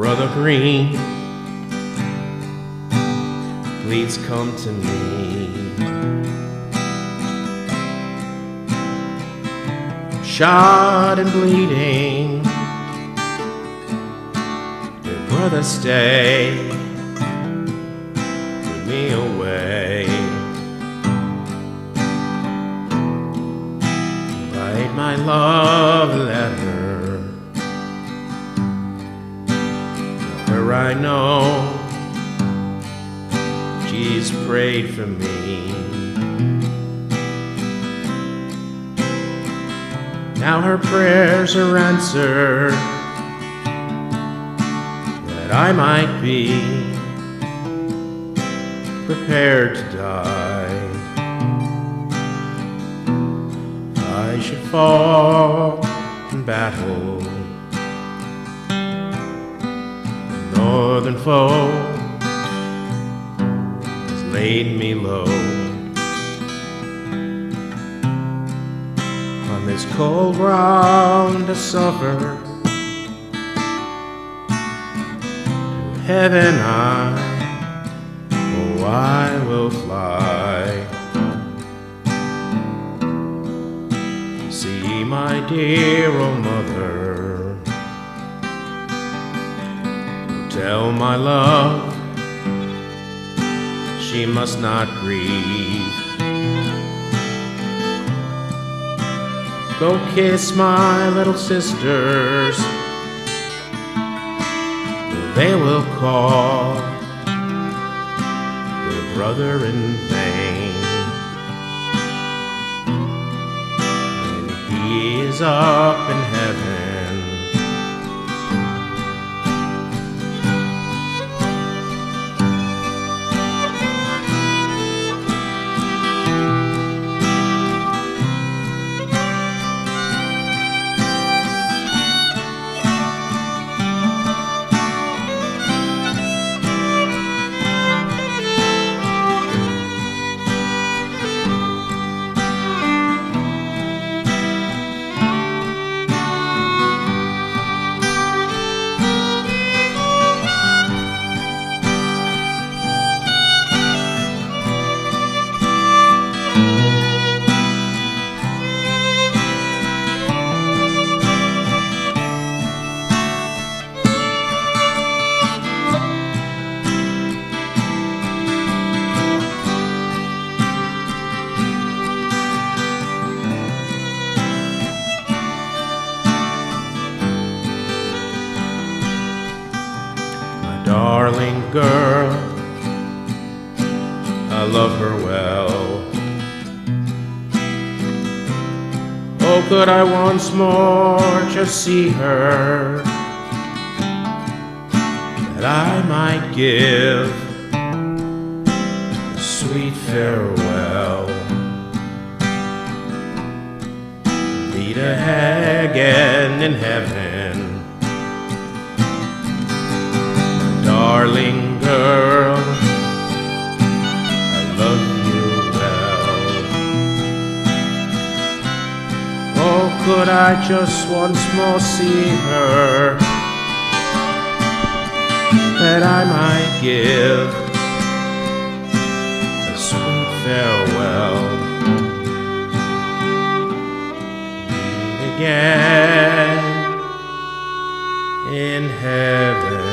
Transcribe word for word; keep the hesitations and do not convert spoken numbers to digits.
Brother Green, please come to me. Shot and bleeding, dear brother, stay, put me away. Write my love letter, her I know she's prayed for me. Now her prayers are answered, that I might be prepared to die. I should fall in battle, the northern foe has laid me low. On this cold ground to suffer, to heaven I, oh I will fly. See my dear old mother, tell my love she must not grieve. Go kiss my little sisters, they will call their brother in vain. And he is up in heaven, darling girl, I love her well. Oh, could I once more just see her, that I might give a sweet farewell. Meet again in heaven, darling girl, I love you well. Oh, could I just once more see her, that I might give a sweet farewell. Meet again in heaven.